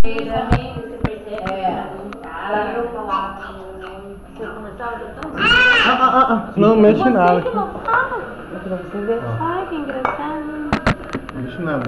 Não mexe nada. Pra você ver. Ai, que engraçado. Não mexe nada.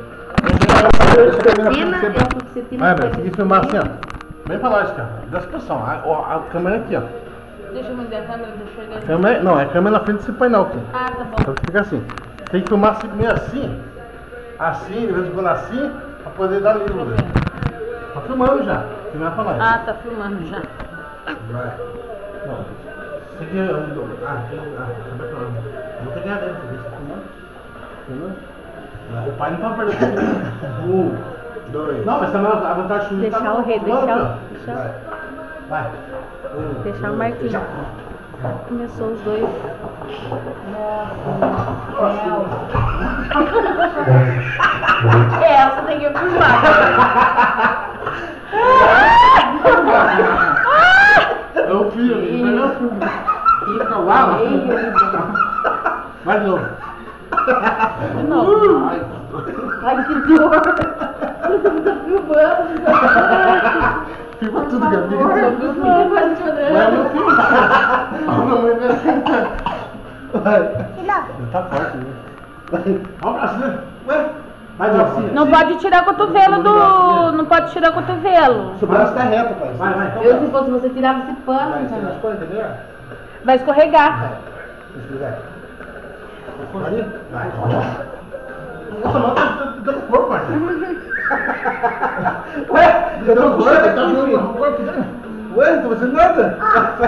Vai, tem que filmar assim, ó. Bem pra lá, cara. Dá situação. A câmera aqui, ó. Deixa eu mudar a câmera, deixa eu ver. Câmera, não, é a câmera na frente desse painel aqui. Ah, tá bom. Então fica assim. Tem que filmar assim, meio assim. Assim, de vez em quando assim, pra poder dar livro. Tá filmando já. Filmar pra nós. Ah, tá filmando já. Vai. Não. Isso aqui é um. Acabei falando. Vou pegar dentro, deixa eu filmar. Filmando? O pai não pode perder tempo. 1, 2. Não, mas também a vantagem Deixar tá o rei, deixar. Vai. Deixar o Marquinhos. Começou os dois. Essa tem que filmar. É o filho, ele é o filho. Fica lá. Vai de novo. De novo. Ai, que dor. Você tá filmando. Filma tudo, Gabi. Vai, Meu filho. Vai. Tá forte, né? Olha o braço, né? Ué? Vai de novo. Não pode tirar o cotovelo do... Não pode tirar o cotovelo. Seu braço tá reto, pai. Vai. Eu, se fosse você, tirava esse pano. Vai, você nas coisas, entendeu? Vai escorregar. Vai. Vai. Nossa, mão tá dando corpo, pai. Ué? Eu tô gordo, tá dando corpo. Ué, não tô fazendo nada. Vai.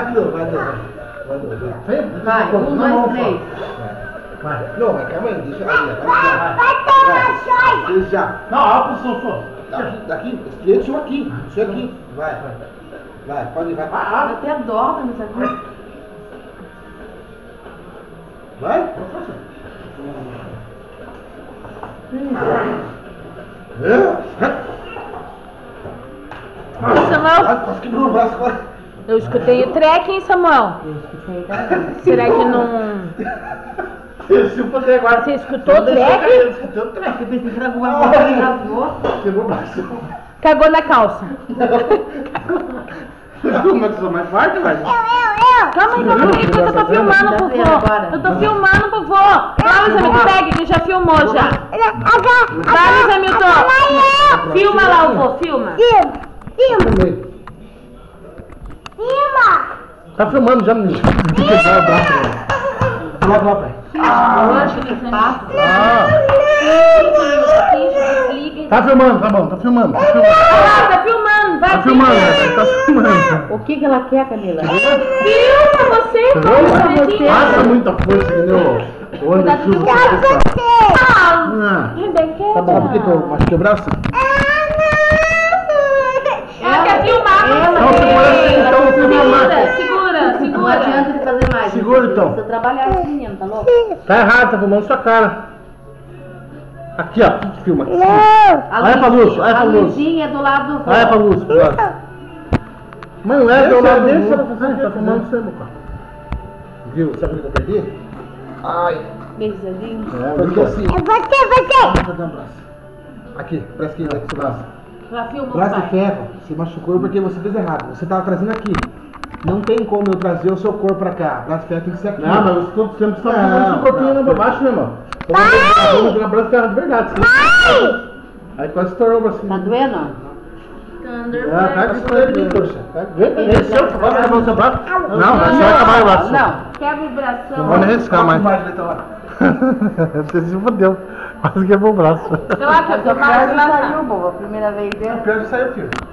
Vai, 1, 2, 3. Vai. Não, mas calma aí, deixa aí. Vai. Já. Não, olha pro sofá. Daqui, isso aqui. Isso aqui. Vai. Pode ir, vai. Até dorme, não sabe? Vai. Samuel, Quase quebrou o braço agora. eu escutei o trekking, Samuel. Será que não... Se eu puder agora. Você escutou o trekking? Eu escutei o treco. Eu pensei que era alguma coisa que rasgou. Quebrou o braço. Cagou na calça. Como é que sou mais forte, velho? Calma aí, que eu tô filmando, por favor. Eu tô filmando, por favor. Vai, Luiz Hamilton, pegue, que já filmou já. Vai, Luiz Hamilton. Filma lá, o vô, filma. Tá filmando já, menino. Quebrar o braço, velho. Lá, pai. Tá filmando, tá bom, tá filmando. Tá filmando, vai. Tá filmando, tá filmando. O que ela quer, Camila? Filma você, Entendeu? Passa muita força, entendeu? Onde eu filmo Rebeca. Tá bom, por que eu machuquei o braço? Ela quer filmar. Não, segura assim, então eu filmo mais. Segura. Não adianta ele fazer mais. Segura, então. Você trabalhar esse menino, tá louco? Tá errado, tá filmando sua cara. Aqui, ó, aqui que filma. Aqui. Olha pra luz, olha pra A luz. luzinha é do lado do vô. Olha pra luz, pro lado. Mas não é do lado dele, você tá filmando você, meu pai. Viu? Sabe o que eu perdi? Ai. Beijozinho. Porque assim. É você! Aqui, parece que aqui seu braço. Já filmou, Braço de pai. ferro, se machucou porque você fez errado. Você tava trazendo aqui. Não tem como eu trazer o seu corpo pra cá. Braço de ferro tem que ser aqui. Não, mas você sempre está fazendo seu corpinho lá pra baixo, né, irmão? Vamos jogar braço de ferro de verdade. Aí quase estourou o bracinho. Tá doendo? Pega isso aí, poxa. Vem, desceu, você vai acabar o seu braço? Não, vai só acabar o braço. Não. Quebra o bração. Não vou nem arriscar mais. Você se fodeu. Quase quebrou o braço. Sei lá, que eu tô mais Saiu, boba. A primeira vez dele. Pior que saiu, filho.